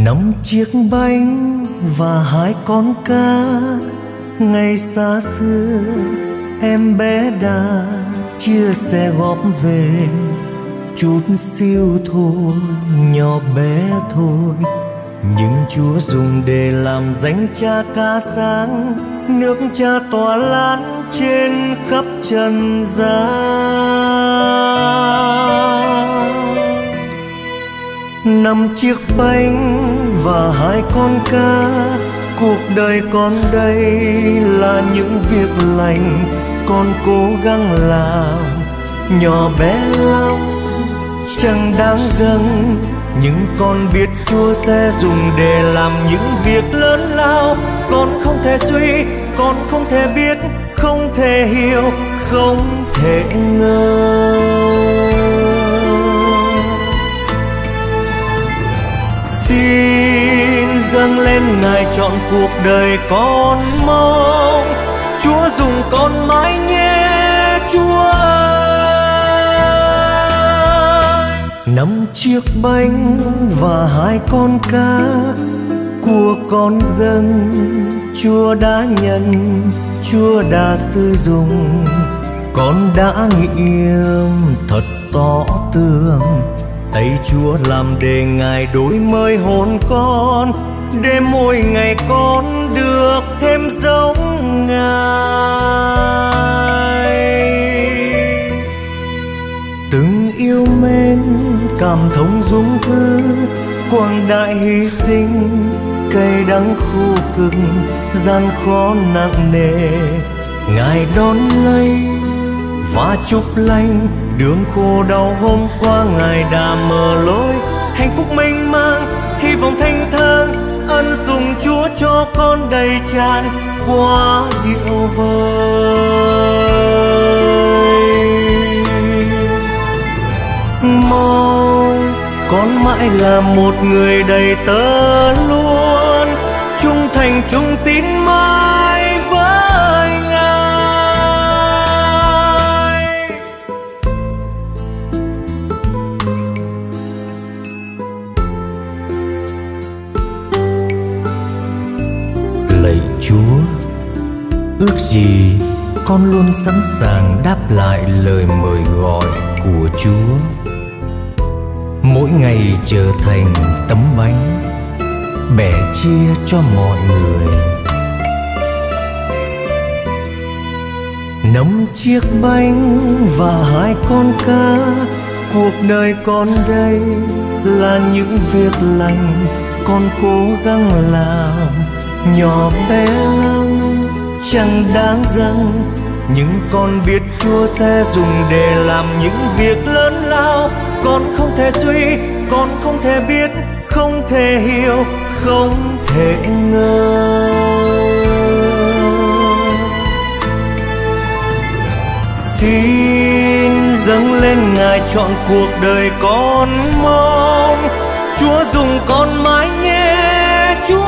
5 chiếc bánh và 2 con cá. Ngày xa xưa em bé đã chia sẻ góp về, chút xíu thôi, nhỏ bé thôi, nhưng Chúa dùng để làm danh Cha ca sáng, nước Cha tỏa lan trên khắp trần gian. 5 chiếc bánh và 2 con cá, cuộc đời con đây là những việc lành con cố gắng làm. Nhỏ bé lắm chẳng đáng dâng, nhưng con biết Chúa sẽ dùng để làm những việc lớn lao. Con không thể suy, con không thể biết, không thể hiểu, không thể ngờ. Xin dâng lên Ngài trọn cuộc đời con mong, Chúa dùng con mãi nhé Chúa ơi. 5 chiếc bánh và 2 con cá của con dâng, Chúa đã nhận, Chúa đã sử dụng. Con đã nghiệm thật tỏ tường, tay Chúa làm để Ngài đổi mới hồn con, để mỗi ngày con được thêm giống Ngài. Từng yêu mến cảm thông dung thứ, quảng đại hy sinh, cay đắng khô cực, gian khó nặng nề, Ngài đón lấy và chúc lành. Đường khổ đau hôm qua Ngài đã mở lối, hạnh phúc mênh mang, hy vọng thanh thang, ân sủng Chúa cho con đầy tràn, quá diệu vời. Mong con mãi là một người đầy tớ luôn, trung thành trung tín mãi với Ngài. Lạy Chúa, ước gì con luôn sẵn sàng đáp lại lời mời gọi của Chúa, mỗi ngày trở thành tấm bánh bẻ chia cho mọi người. 5 chiếc bánh và 2 con cá, cuộc đời con đây là những việc lành con cố gắng làm. Nhỏ bé lắm chẳng đáng dâng, nhưng con biết Chúa sẽ dùng để làm những việc lớn lao. Con không thể suy, con không thể biết, không thể hiểu, không thể ngờ. Xin dâng lên Ngài trọn cuộc đời con mong, Chúa dùng con mãi nhé Chúa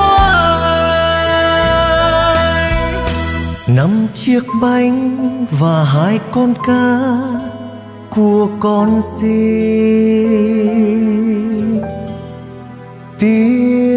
ơi. 5 chiếc bánh và 2 con cá của con xin.